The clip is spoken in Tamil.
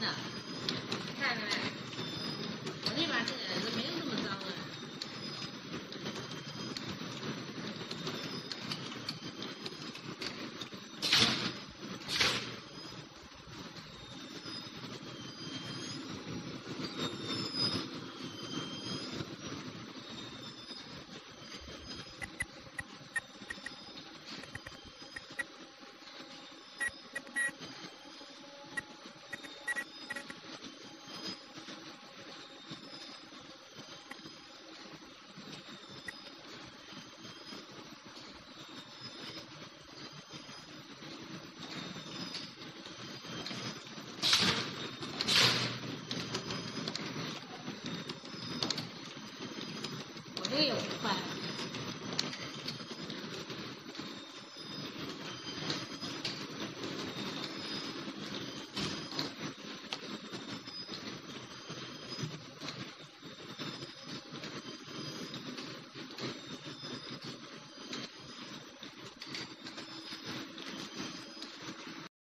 的，看看，我那把这个没有那么脏了。这个也不快。